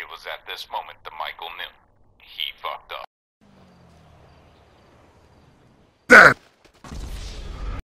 It was at this moment that Michael knew. He fucked up.